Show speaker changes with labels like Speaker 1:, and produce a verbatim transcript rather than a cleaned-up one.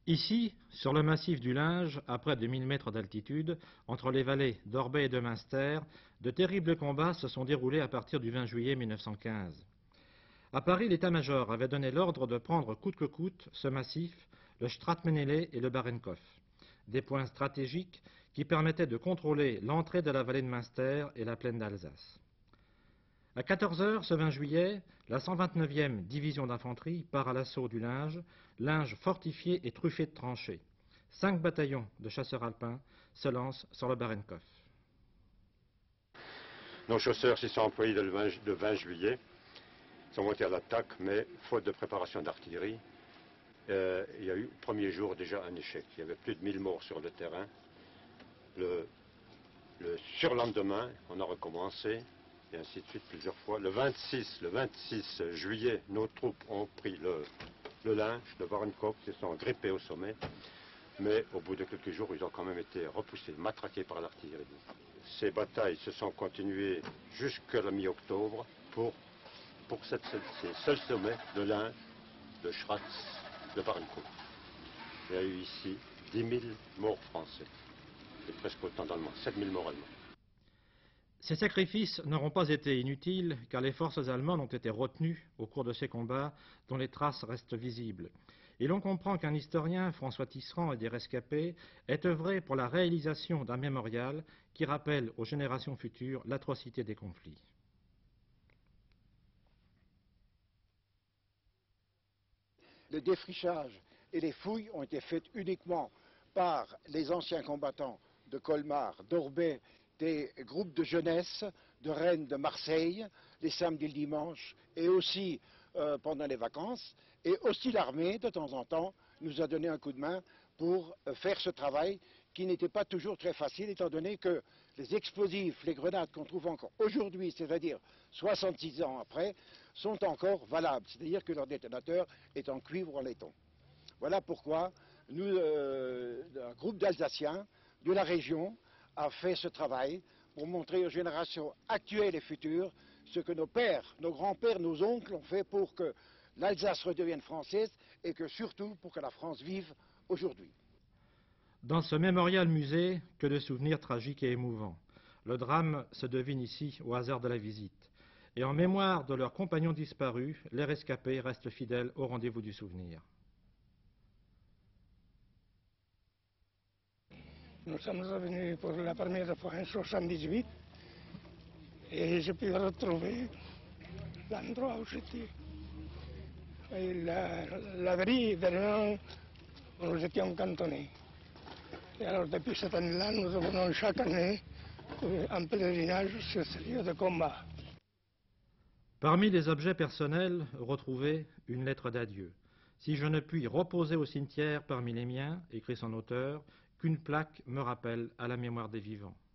Speaker 1: Ici, sur le massif du Linge, à près de mille mètres d'altitude, entre les vallées d'Orbey et de Münster, de terribles combats se sont déroulés à partir du vingt juillet mille neuf cent quinze. À Paris, l'état-major avait donné l'ordre de prendre coûte que coûte ce massif, le Straatmenelle et le Barrenkopf, des points stratégiques qui permettaient de contrôler l'entrée de la vallée de Münster et la plaine d'Alsace. À quatorze heures, ce vingt juillet, la cent vingt-neuvième division d'infanterie part à l'assaut du Linge, Linge fortifié et truffé de tranchées. Cinq bataillons de chasseurs alpins se lancent sur le Barrenkopf.
Speaker 2: Nos chasseurs s'y sont employés le vingt juillet, sont montés à l'attaque, mais faute de préparation d'artillerie, euh, il y a eu le premier jour déjà un échec. Il y avait plus de mille morts sur le terrain. Le, le surlendemain, on a recommencé. Et ainsi de suite plusieurs fois. Le vingt-six, le vingt-six juillet, nos troupes ont pris le, le Linge, le Barrenkopf, se sont grippés au sommet, mais au bout de quelques jours, ils ont quand même été repoussés, matraqués par l'artillerie. Ces batailles se sont continuées jusqu'à la mi-octobre pour, pour cette, ces seuls sommets, le Linge, le Schratz, le Barrenkopf. Il y a eu ici dix mille morts français, et presque autant d'Allemands, sept mille morts allemands.
Speaker 1: Ces sacrifices n'auront pas été inutiles car les forces allemandes ont été retenues au cours de ces combats dont les traces restent visibles. Et l'on comprend qu'un historien, François Tisserand et des rescapés, ait œuvré pour la réalisation d'un mémorial qui rappelle aux générations futures l'atrocité des conflits.
Speaker 3: Le défrichage et les fouilles ont été faites uniquement par les anciens combattants de Colmar, d'Orbey, des groupes de jeunesse de Rennes, de Marseille, les samedis et le dimanche, et aussi euh, pendant les vacances. Et aussi l'armée, de temps en temps, nous a donné un coup de main pour euh, faire ce travail qui n'était pas toujours très facile, étant donné que les explosifs, les grenades qu'on trouve encore aujourd'hui, c'est-à-dire soixante-six ans après, sont encore valables, c'est-à-dire que leur détonateur est en cuivre ou en laiton. Voilà pourquoi nous, euh, un groupe d'Alsaciens de la région, a fait ce travail pour montrer aux générations actuelles et futures ce que nos pères, nos grands-pères, nos oncles ont fait pour que l'Alsace redevienne française et que surtout pour que la France vive aujourd'hui.
Speaker 1: Dans ce mémorial musée, que de souvenirs tragiques et émouvants. Le drame se devine ici au hasard de la visite. Et en mémoire de leurs compagnons disparus, les rescapés restent fidèles au rendez-vous du souvenir.
Speaker 4: Nous sommes revenus pour la première fois en soixante-dix-huit et j'ai pu retrouver l'endroit où j'étais. L'abri vers où nous étions cantonnés. Et alors depuis cette année-là, nous revenons chaque année en pèlerinage sur ce lieu de combat.
Speaker 1: Parmi les objets personnels retrouvés, une lettre d'adieu. Si je ne puis reposer au cimetière parmi les miens, écrit son auteur, qu'une plaque me rappelle à la mémoire des vivants.